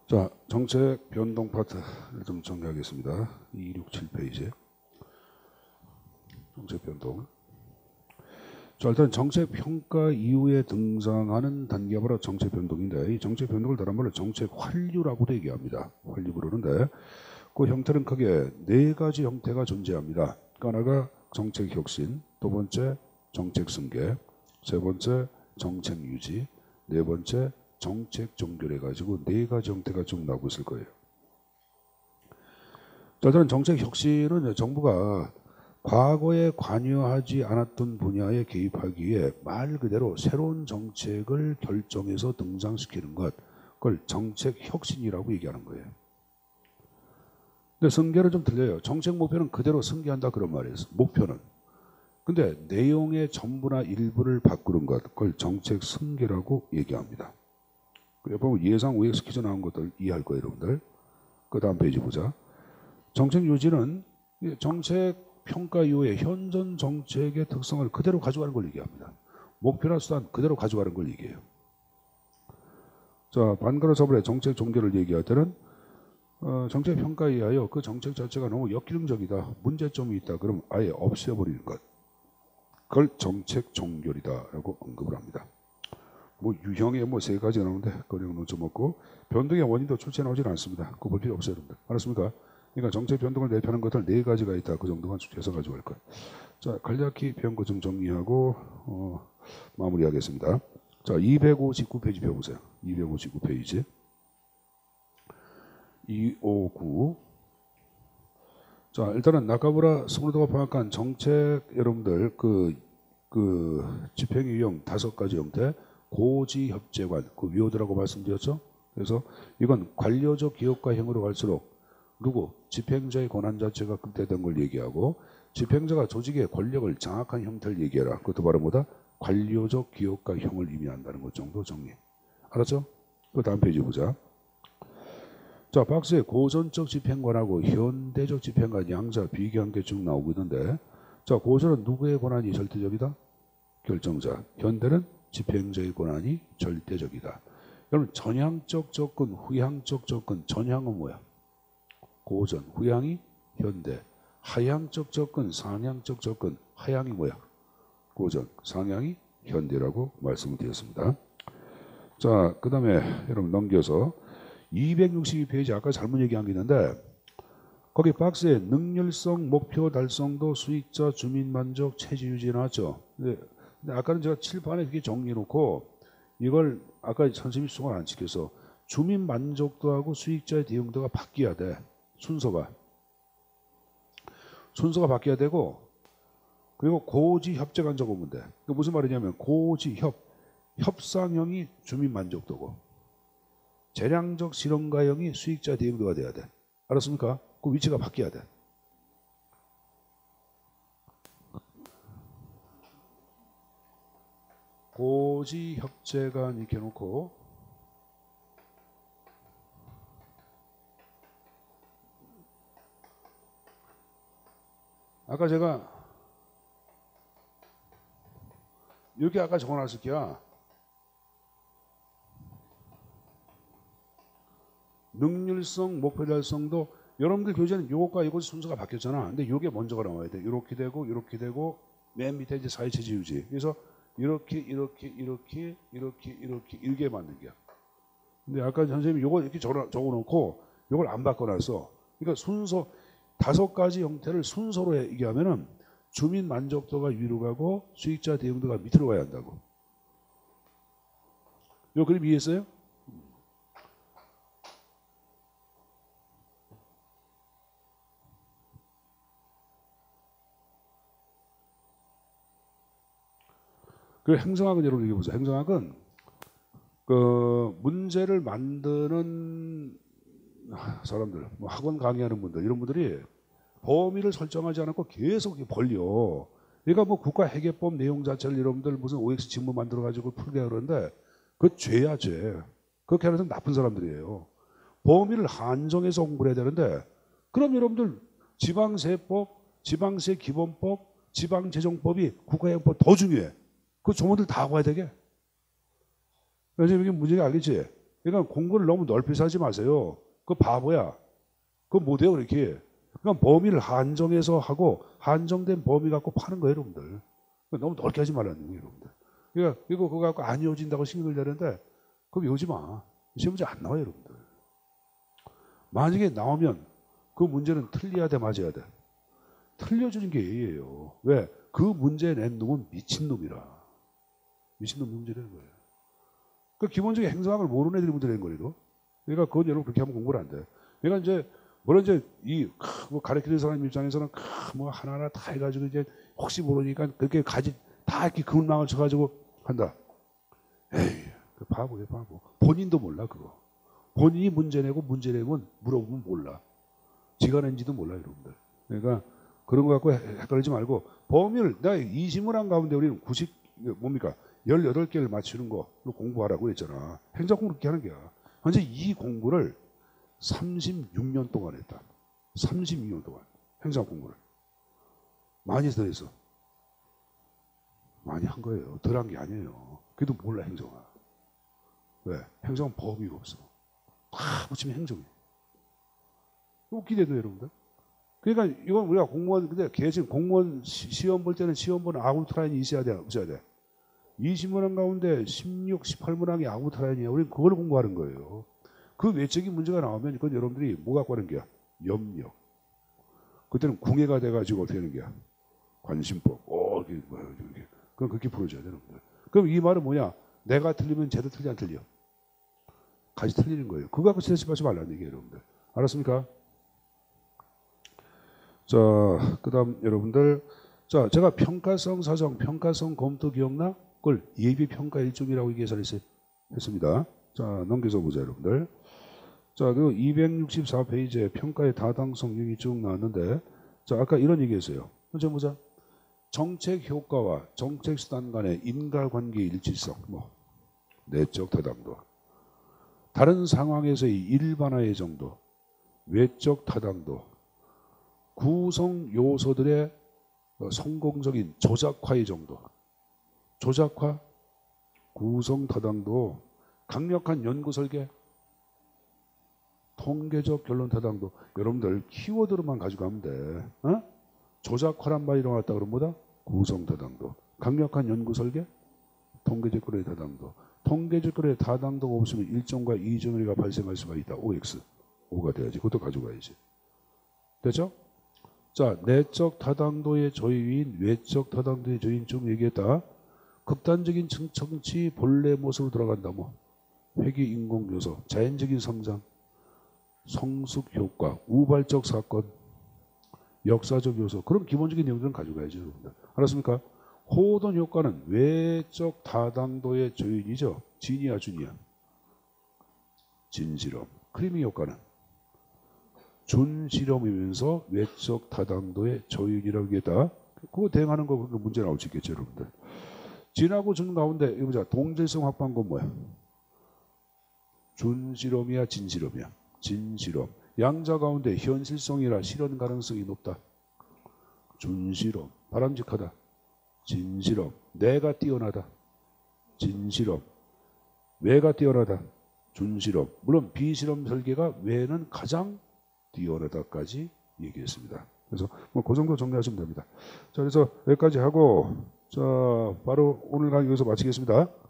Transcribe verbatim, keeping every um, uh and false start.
자, 정책 변동 파트를 좀 정리하겠습니다. 이백육십칠 페이지. 정책 변동. 자, 일단 정책 평가 이후에 등장하는 단계가 바로 정책 변동인데, 이 정책 변동을 다른 말로 정책 환류라고도 얘기합니다. 환류 부르는데, 그 형태는 크게 네 가지 형태가 존재합니다. 하나가 정책 혁신, 두 번째 정책 승계, 세 번째 정책 유지, 네 번째 정책 종결해 가지고 네 가지 형태가 쭉 나오고 있을 거예요. 자, 일단 정책 혁신은 정부가 과거에 관여하지 않았던 분야에 개입하기 위해 말 그대로 새로운 정책을 결정해서 등장시키는 것, 그걸 정책 혁신이라고 얘기하는 거예요. 근데 승계는 좀 틀려요. 정책 목표는 그대로 승계한다 그런 말이에요. 목표는. 근데 내용의 전부나 일부를 바꾸는 것, 그걸 정책 승계라고 얘기합니다. 보면 예상 오엑스 퀴즈 나온 것들 이해할 거예요, 여러분들. 그 다음 페이지 보자. 정책 유지는 정책 평가 이후에 현존 정책의 특성을 그대로 가져가는 걸 얘기합니다. 목표나 수단 그대로 가져가는 걸 얘기해요. 자, 반가로 서울의 정책 종결을 얘기할 때는 어, 정책 평가에 의하여 그 정책 자체가 너무 역기능적이다, 문제점이 있다, 그럼 아예 없애버리는 것, 그걸 정책 종결이다라고 언급을 합니다. 뭐 유형에 뭐 세 가지가 나오는데 그냥 놓쳐 먹고 변동의 원인도 출제 나오지는 않습니다. 그거 볼 필요 없어요, 여러분들. 알았습니까? 그러니까 정책 변동을 내표하는 것들 네 가지가 있다. 그 정도만 해서 가지고 갈 거예요. 자, 간략히 배운 것 좀 정리하고 어, 마무리하겠습니다. 자, 이백오십구 페이지 배워보세요. 이백오십구 페이지. 이백오십구. 자, 일단은 나카무라 스물도가 파악한 정책 여러분들 그, 그 집행 유형 다섯 가지 형태. 고지협재관, 그 위오드라고 말씀드렸죠. 그래서 이건 관료적 기업가형으로 갈수록 누구? 집행자의 권한 자체가 극대화된 걸 얘기하고, 집행자가 조직의 권력을 장악한 형태를 얘기해라. 그것도 바로 뭐다? 관료적 기업가형을 의미한다는 것 정도 정리. 알았죠? 그 다음 페이지 보자. 자, 박스에 고전적 집행관하고 현대적 집행관 양자 비교한 게 쭉 나오고 있는데, 자, 고전은 누구의 권한이 절대적이다? 결정자. 현대는 집행자의 권한이 절대적이다. 여러분, 전향적 접근, 후향적 접근. 전향은 뭐야? 고전. 후향이 현대. 하향적 접근, 상향적 접근. 하향이 뭐야? 고전. 상향이 현대라고 말씀을 드렸습니다. 자, 그 다음에 여러분 넘겨서 이백육십이 페이지 아까 잘못 얘기한 게 있는데, 거기 박스에 능률성, 목표 달성도, 수익자, 주민만족, 체제 유지 나왔죠. 근데 근데 아까는 제가 칠판에 이렇게 정리해놓고 이걸 아까 선생님이 수긍을 안 시켜서 주민 만족도하고 수익자의 대응도가 바뀌어야 돼. 순서가. 순서가 바뀌어야 되고, 그리고 고지협재관 적으면 돼. 그 무슨 말이냐면 고지협, 협상형이 주민 만족도고 재량적 실현가형이 수익자 대응도가 돼야 돼. 알았습니까? 그 위치가 바뀌어야 돼. 고지협재관 이렇게 놓고 아까 제가 이렇게 아까 적어놨을게요. 능률성, 목표 달성도 여러분들 교재는 요것과 이것 순서가 바뀌었잖아. 근데 요게 먼저가 나와야 돼. 이렇게 되고 이렇게 되고 맨 밑에 이제 사회체제 유지. 그래서 이렇게 이렇게 이렇게 이렇게 이렇게 이렇게 만든 게야. 근데 아까 선생님이 요거 이렇게 적어, 적어놓고 요걸 안 바꿔놨어. 그러니까 순서 다섯 가지 형태를 순서로 얘기하면은 주민 만족도가 위로 가고 수익자 대응도가 밑으로 가야 한다고. 요 그림 이해했어요? 그 행정학은 여러분 이게 보세요. 행정학은 그 문제를 만드는 사람들, 뭐 학원 강의하는 분들, 이런 분들이 범위를 설정하지 않고 계속 벌려. 그러니까 뭐 국가회계법 내용 자체를 여러분들 무슨 오엑스 직무 만들어 가지고 풀게 그러는데 그 죄야 죄. 그렇게 하는 사람 나쁜 사람들이에요. 범위를 한정해서 공부를 해야 되는데, 그럼 여러분들 지방세법, 지방세 기본법, 지방재정법이 국가행법 더 중요해. 그 조문들 다 와야 되게. 그래서 이게 문제가 알겠지? 그러니까 공부를 너무 넓혀서 하지 마세요. 그거 바보야. 그거 못해요 그렇게. 그러니까 범위를 한정해서 하고 한정된 범위 갖고 파는 거예요 여러분들. 너무 넓게 하지 말라는 얘기예요 여러분들. 그러니까 이거 그거 갖고 안 이어진다고 신경을 내는데 그럼 이어지 마. 시험 문제 안 나와요 여러분들. 만약에 나오면 그 문제는 틀려야 돼 맞아야 돼. 틀려주는 게 예의예요. 왜? 그 문제 낸 놈은 미친놈이라. 미친놈 문제라는 거예요. 그 기본적인 행정학을 모르는 애들이 문제 낸 거래도. 그러니까 그건 여러분 그렇게 하면 공부를 안 돼. 그러니까 이제 물론 이제 이 뭐 가르치는 사람 입장에서는 뭐 하나하나 다 해가지고 이제 혹시 모르니까 그렇게 가지 다 이렇게 근망을 쳐가지고 한다. 에이, 그 바보예요 바보. 본인도 몰라 그거. 본인이 문제 내고 문제 내면 물어보면 몰라. 지가 낸지도 몰라 여러분들. 그러니까 그런 거 갖고 헷갈리지 말고 범위를 내가 이십 문항 가운데 우리는 구십 뭡니까 열여덟 개를 맞추는 거 공부하라고 했잖아. 행정 공부 그렇게 하는 거야. 현재 이 공부를 삼십육 년 동안 했다. 삼십육 년 동안 행정 공부를 많이 더 했어. 많이 한 거예요. 덜 한 게 아니에요. 그래도 몰라 행정아. 왜? 행정은 범위가 없어. 다 붙이면 행정이에요. 웃기대도 여러분들. 그러니까 이건 우리가 공무원 근데 계신 공무원 시, 시험 볼 때는 시험 보는 아웃라인이 있어야 돼, 없어야 돼. 이십 문항 가운데 십육, 십팔 문항이 아웃라인이야. 우리는 그걸 공부하는 거예요. 그 외적인 문제가 나오면 이건 여러분들이 뭐 갖고 하는 게야? 염력. 그때는 궁예가 돼가지고 어떻게 하는 게야? 관심법. 어, 이게 뭐야, 이게. 그럼 그렇게 풀어줘야 돼, 여러분들. 그럼 이 말은 뭐냐? 내가 틀리면 쟤도 틀리 안 틀려? 같이 틀리는 거예요. 그거 갖고 스트레스 받지 말라는 얘기예요, 여러분들. 알았습니까? 자, 그 다음 여러분들. 자, 제가 평가성 사정, 평가성 검토 기억나? 그걸 예비평가 일종이라고 계산했습니다. 자, 넘겨서 보자, 여러분들. 자, 그 이백육십사 페이지에 평가의 다당성 유형이 쭉 나왔는데, 자, 아까 이런 얘기 했어요. 먼저 보자. 정책 효과와 정책 수단 간의 인과관계 일치성, 뭐, 내적 타당도. 다른 상황에서의 일반화의 정도, 외적 타당도, 구성 요소들의 성공적인 조작화의 정도. 조작화, 구성 타당도, 강력한 연구 설계, 통계적 결론 타당도. 여러분들 키워드로만 가져가면 돼. 어? 조작화란 말이 일어났다 그러면 뭐다? 구성 타당도, 강력한 연구 설계, 통계적 결론의 타당도. 통계적 결론의 타당도가 없으면 일정과 이정의가 발생할 수가 있다. 오엑스. 오가 돼야지. 그것도 가져가야지. 됐죠? 자, 내적 타당도의 조유인, 외적 타당도의 조유인 좀 얘기했다. 극단적인 정치 본래 모습으로 들어간다. 뭐 회귀 인공 요소, 자연적인 성장, 성숙 효과, 우발적 사건, 역사적 요소. 그런 기본적인 내용들은 가져가야죠, 여러분들. 알았습니까? 호돈 효과는 외적 타당도의 조유인이죠. 진이야, 준이야. 진실험. 크리미 효과는 준실험이면서 외적 타당도의 조유인이라고 얘기했다. 그거 대응하는 거 문제 나올 수 있겠죠, 여러분들. 진하고 준 가운데 이거 보자. 동질성 확보한 건 뭐야? 준실험이야, 진실험이야? 진실험. 양자 가운데 현실성이라 실현 가능성이 높다. 준실험. 바람직하다. 진실험. 내가 뛰어나다. 진실험. 외가 뛰어나다. 준실험. 물론 비실험 설계가 외는 가장 뛰어나다까지 얘기했습니다. 그래서 뭐 그 정도 정리하시면 됩니다. 자, 그래서 여기까지 하고 자 바로 오늘 강의 여기서 마치겠습니다.